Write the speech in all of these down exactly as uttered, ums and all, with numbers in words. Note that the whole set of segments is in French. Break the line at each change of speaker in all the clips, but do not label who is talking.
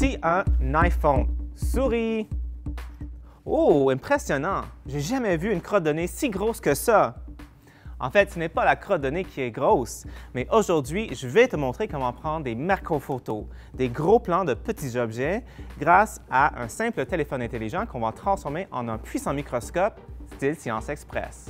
Voici un iPhone. Souris. Oh, impressionnant! J'ai jamais vu une crotte de nez si grosse que ça. En fait, ce n'est pas la crotte de nez qui est grosse, mais aujourd'hui, je vais te montrer comment prendre des macrophotos, des gros plans de petits objets, grâce à un simple téléphone intelligent qu'on va transformer en un puissant microscope style Science Express.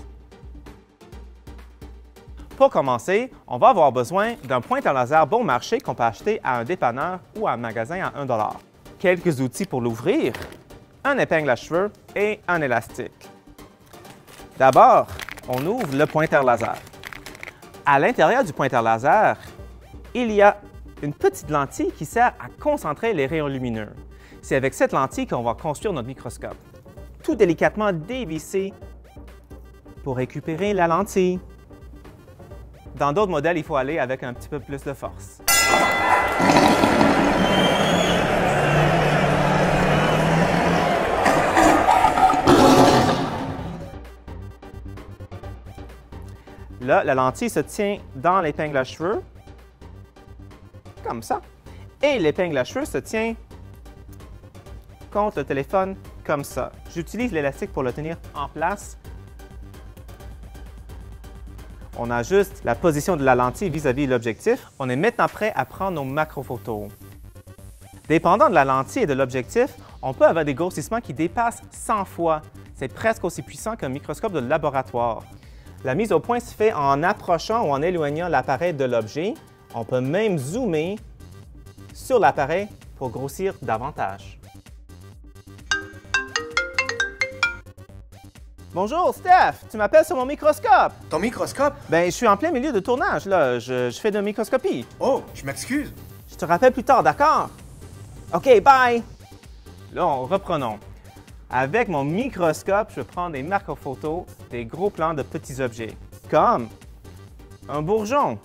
Pour commencer, on va avoir besoin d'un pointeur laser bon marché qu'on peut acheter à un dépanneur ou à un magasin à un dollar. Quelques outils pour l'ouvrir, un épingle à cheveux et un élastique. D'abord, on ouvre le pointeur laser. À l'intérieur du pointeur laser, il y a une petite lentille qui sert à concentrer les rayons lumineux. C'est avec cette lentille qu'on va construire notre microscope. Tout délicatement dévisser pour récupérer la lentille. Dans d'autres modèles, il faut aller avec un petit peu plus de force. Là, la lentille se tient dans l'épingle à cheveux, comme ça, et l'épingle à cheveux se tient contre le téléphone, comme ça. J'utilise l'élastique pour le tenir en place. On ajuste la position de la lentille vis-à-vis de l'objectif. On est maintenant prêt à prendre nos macrophotos. Dépendant de la lentille et de l'objectif, on peut avoir des grossissements qui dépassent cent fois. C'est presque aussi puissant qu'un microscope de laboratoire. La mise au point se fait en approchant ou en éloignant l'appareil de l'objet. On peut même zoomer sur l'appareil pour grossir davantage. Bonjour, Steph! Tu m'appelles sur mon microscope?
Ton microscope?
Ben, je suis en plein milieu de tournage, là. Je, je fais de la microscopie.
Oh, je m'excuse.
Je te rappelle plus tard, d'accord? OK, bye! Là, on reprenons. Avec mon microscope, je vais prendre des macrophotos, des gros plans de petits objets, comme un bourgeon.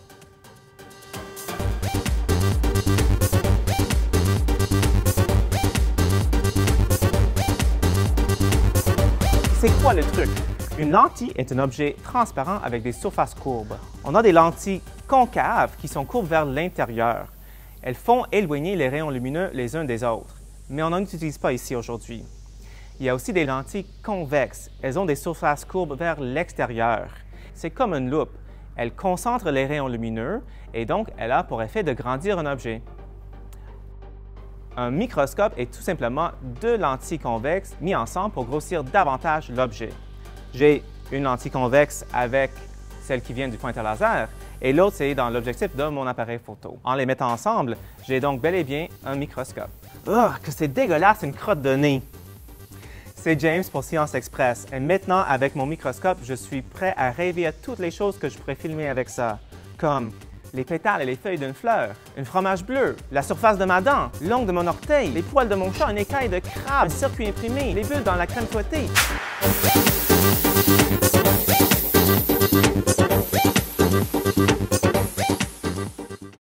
C'est quoi le truc? Une lentille est un objet transparent avec des surfaces courbes. On a des lentilles concaves qui sont courbes vers l'intérieur. Elles font éloigner les rayons lumineux les uns des autres, mais on n'en utilise pas ici aujourd'hui. Il y a aussi des lentilles convexes. Elles ont des surfaces courbes vers l'extérieur. C'est comme une loupe. Elle concentre les rayons lumineux et donc elle a pour effet de grandir un objet. Un microscope est tout simplement deux lentilles convexes mises ensemble pour grossir davantage l'objet. J'ai une lentille convexe avec celle qui vient du pointeur laser et l'autre, c'est dans l'objectif de mon appareil photo. En les mettant ensemble, j'ai donc bel et bien un microscope. Oh, que c'est dégueulasse, une crotte de nez! C'est James pour Science Express et maintenant, avec mon microscope, je suis prêt à rêver à toutes les choses que je pourrais filmer avec ça, comme les pétales et les feuilles d'une fleur, un fromage bleu, la surface de ma dent, l'ongle de mon orteil, les poils de mon chat, une écaille de crabe, un circuit imprimé, les bulles dans la crème fouettée.